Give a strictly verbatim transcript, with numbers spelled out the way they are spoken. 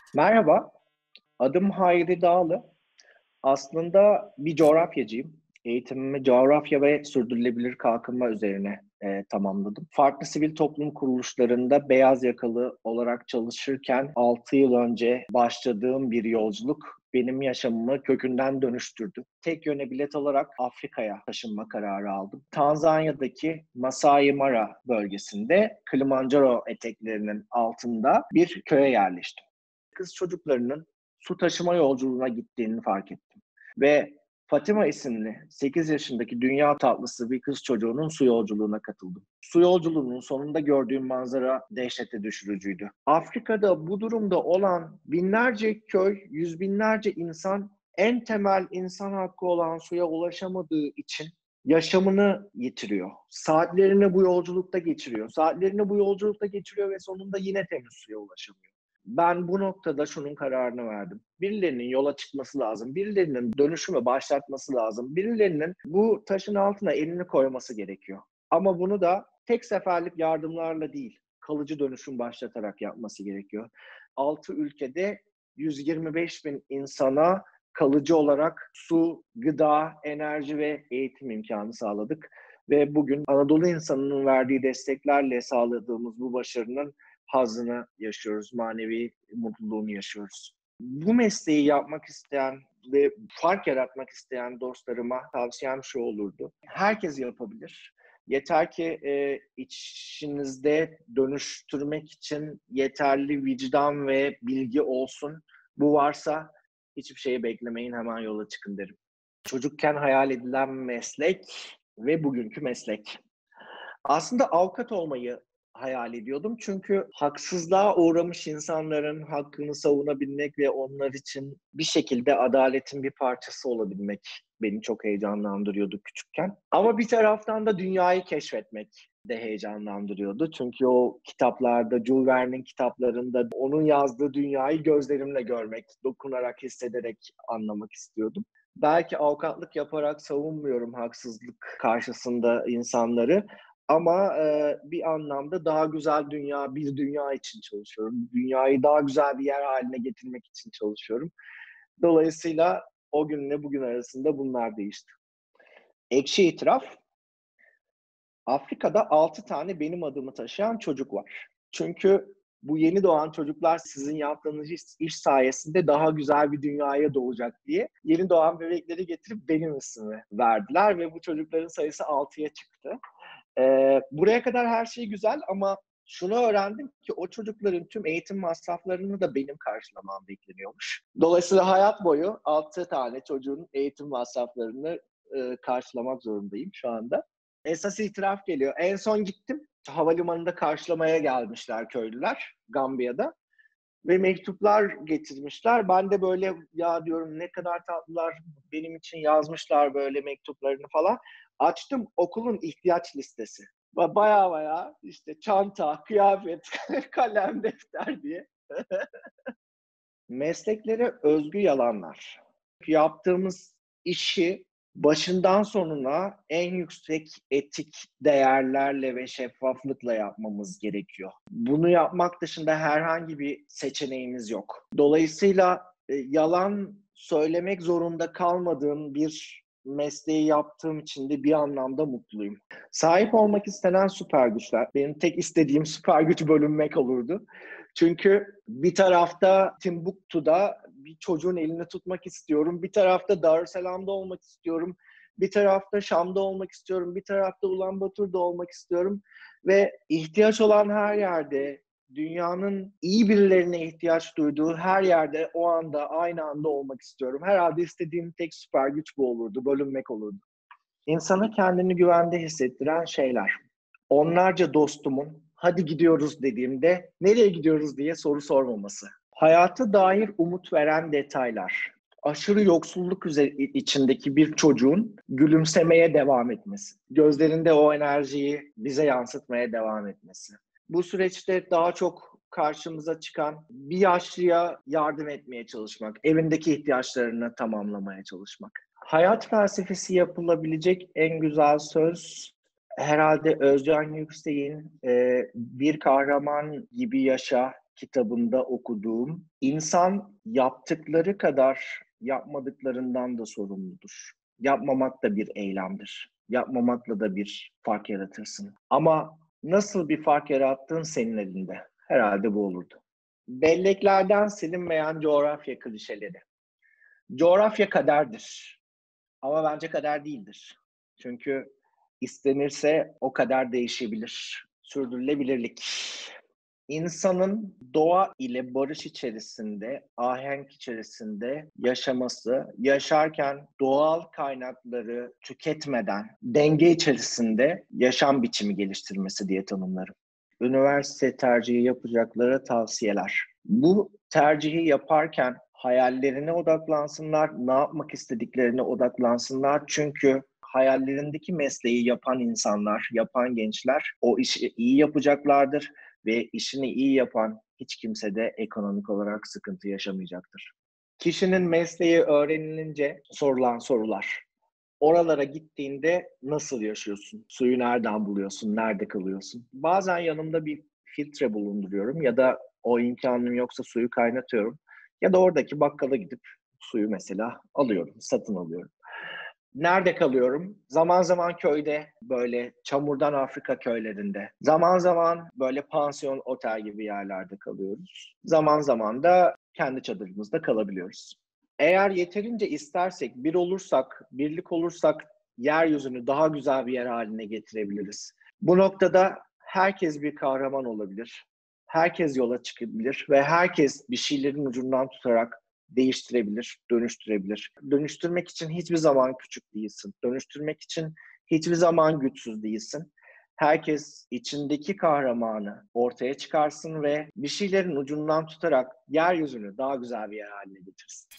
Merhaba, adım Hayri Dağlı. Aslında bir coğrafyacıyım. Eğitimimi coğrafya ve sürdürülebilir kalkınma üzerine eee, tamamladım. Farklı sivil toplum kuruluşlarında beyaz yakalı olarak çalışırken altı yıl önce başladığım bir yolculuk benim yaşamımı kökünden dönüştürdü. Tek yöne bilet olarak Afrika'ya taşınma kararı aldım. Tanzanya'daki Masai Mara bölgesinde Kilimanjaro eteklerinin altında bir köye yerleştim. Kız çocuklarının su taşıma yolculuğuna gittiğini fark ettim. Ve Fatima isimli sekiz yaşındaki dünya tatlısı bir kız çocuğunun su yolculuğuna katıldım. Su yolculuğunun sonunda gördüğüm manzara dehşete düşürücüydü. Afrika'da bu durumda olan binlerce köy, yüz binlerce insan en temel insan hakkı olan suya ulaşamadığı için yaşamını yitiriyor. Saatlerini bu yolculukta geçiriyor. Saatlerini bu yolculukta geçiriyor ve sonunda yine temiz suya ulaşamıyor. Ben bu noktada şunun kararını verdim. Birilerinin yola çıkması lazım. Birilerinin dönüşümü başlatması lazım. Birilerinin bu taşın altına elini koyması gerekiyor. Ama bunu da tek seferlik yardımlarla değil, kalıcı dönüşüm başlatarak yapması gerekiyor. Altı ülkede yüz yirmi beş bin insana kalıcı olarak su, gıda, enerji ve eğitim imkanı sağladık. Ve bugün Anadolu insanının verdiği desteklerle sağladığımız bu başarının hazzını yaşıyoruz, manevi mutluluğunu yaşıyoruz. Bu mesleği yapmak isteyen ve fark yaratmak isteyen dostlarıma tavsiyem şu olurdu: herkes yapabilir. Yeter ki e, içinizde dönüştürmek için yeterli vicdan ve bilgi olsun. Bu varsa hiçbir şeyi beklemeyin, hemen yola çıkın derim. Çocukken hayal edilen meslek ve bugünkü meslek. Aslında avukat olmayı hayal ediyordum. Çünkü haksızlığa uğramış insanların hakkını savunabilmek ve onlar için bir şekilde adaletin bir parçası olabilmek beni çok heyecanlandırıyordu küçükken. Ama bir taraftan da dünyayı keşfetmek de heyecanlandırıyordu. Çünkü o kitaplarda, Jules Verne'in kitaplarında onun yazdığı dünyayı gözlerimle görmek, dokunarak, hissederek anlamak istiyordum. Belki avukatlık yaparak savunmuyorum haksızlık karşısında insanları, ama e, bir anlamda daha güzel dünya, bir dünya için çalışıyorum. Dünyayı daha güzel bir yer haline getirmek için çalışıyorum. Dolayısıyla o günle bugün arasında bunlar değişti. Ekşi itiraf, Afrika'da altı tane benim adımı taşıyan çocuk var. Çünkü bu yeni doğan çocuklar sizin yaptığınız iş, iş sayesinde daha güzel bir dünyaya doğacak diye yeni doğan bebekleri getirip benim ismimi verdiler ve bu çocukların sayısı altıya çıktı. Ee, buraya kadar her şey güzel ama şunu öğrendim ki o çocukların tüm eğitim masraflarını da benim karşılamam bekleniyormuş. Dolayısıyla hayat boyu altı tane çocuğun eğitim masraflarını e, karşılamak zorundayım şu anda. Esas itiraf geliyor. En son gittim. Havalimanında karşılamaya gelmişler köylüler Gambiya'da. Ve mektuplar getirmişler. Ben de böyle ya diyorum ne kadar tatlılar, benim için yazmışlar böyle mektuplarını falan. Açtım, okulun ihtiyaç listesi. Baya baya işte çanta, kıyafet, kalem, defter diye. Mesleklere özgü yalanlar. Yaptığımız işi başından sonuna en yüksek etik değerlerle ve şeffaflıkla yapmamız gerekiyor. Bunu yapmak dışında herhangi bir seçeneğimiz yok. Dolayısıyla e, yalan söylemek zorunda kalmadığım bir mesleği yaptığım için de bir anlamda mutluyum. Sahip olmak istenen süper güçler. Benim tek istediğim süper güç bölünmek olurdu. Çünkü bir tarafta Timbuktu'da bir çocuğun elini tutmak istiyorum. Bir tarafta Darüsselam'da olmak istiyorum. Bir tarafta Şam'da olmak istiyorum. Bir tarafta Ulanbator'da olmak istiyorum. Ve ihtiyaç olan her yerde, dünyanın iyi birilerine ihtiyaç duyduğu her yerde o anda, aynı anda olmak istiyorum. Herhalde istediğim tek süper güç bu olurdu, bölünmek olurdu. İnsana kendini güvende hissettiren şeyler. Onlarca dostumun hadi gidiyoruz dediğimde nereye gidiyoruz diye soru sormaması. Hayata dair umut veren detaylar. Aşırı yoksulluk içindeki bir çocuğun gülümsemeye devam etmesi. Gözlerinde o enerjiyi bize yansıtmaya devam etmesi. Bu süreçte daha çok karşımıza çıkan bir yaşlıya yardım etmeye çalışmak, evindeki ihtiyaçlarını tamamlamaya çalışmak. Hayat felsefesi yapılabilecek en güzel söz herhalde Özcan Yüksek'in e, bir kahraman gibi yaşa, kitabında okuduğum, insan yaptıkları kadar yapmadıklarından da sorumludur. Yapmamak da bir eylemdir. Yapmamakla da bir fark yaratırsın. Ama nasıl bir fark yarattığın senin elinde. Herhalde bu olurdu. Belleklerden silinmeyen coğrafya klişeleri. Coğrafya kaderdir. Ama bence kader değildir. Çünkü istenirse o kader değişebilir. Sürdürülebilirlik. İnsanın doğa ile barış içerisinde, ahenk içerisinde yaşaması, yaşarken doğal kaynakları tüketmeden denge içerisinde yaşam biçimi geliştirmesi diye tanımlarım. Üniversite tercihi yapacaklara tavsiyeler. Bu tercihi yaparken hayallerine odaklansınlar, ne yapmak istediklerine odaklansınlar. Çünkü hayallerindeki mesleği yapan insanlar, yapan gençler o işi iyi yapacaklardır ve işini iyi yapan hiç kimse de ekonomik olarak sıkıntı yaşamayacaktır. Kişinin mesleği öğrenilince sorulan sorular. Oralara gittiğinde nasıl yaşıyorsun? Suyu nereden buluyorsun? Nerede kalıyorsun? Bazen yanımda bir filtre bulunduruyorum ya da o imkanım yoksa suyu kaynatıyorum. Ya da oradaki bakkala gidip suyu mesela alıyorum, satın alıyorum. Nerede kalıyorum? Zaman zaman köyde, böyle çamurdan Afrika köylerinde. Zaman zaman böyle pansiyon, otel gibi yerlerde kalıyoruz. Zaman zaman da kendi çadırımızda kalabiliyoruz. Eğer yeterince istersek, bir olursak, birlik olursak yeryüzünü daha güzel bir yer haline getirebiliriz. Bu noktada herkes bir kahraman olabilir. Herkes yola çıkabilir ve herkes bir şeylerin ucundan tutarak değiştirebilir, dönüştürebilir. Dönüştürmek için hiçbir zaman küçük değilsin. Dönüştürmek için hiçbir zaman güçsüz değilsin. Herkes içindeki kahramanı ortaya çıkarsın ve bir şeylerin ucundan tutarak yeryüzünü daha güzel bir yer haline getirsin.